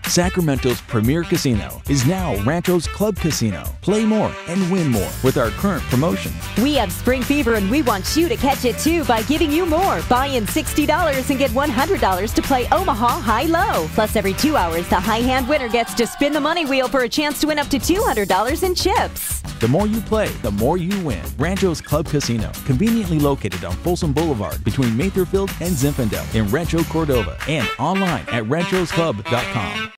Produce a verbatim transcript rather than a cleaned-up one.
Sacramento's premier casino is now Rancho's Club Casino. Play more and win more with our current promotion. We have spring fever and we want you to catch it too by giving you more. Buy in sixty dollars and get one hundred dollars to play Omaha High-Low. Plus every two hours, the high hand winner gets to spin the money wheel for a chance to win up to two hundred dollars in chips. The more you play, the more you win. Rancho's Club Casino, conveniently located on Folsom Boulevard between Matherfield and Zinfandel in Rancho Cordova, and online at ranchos club dot com.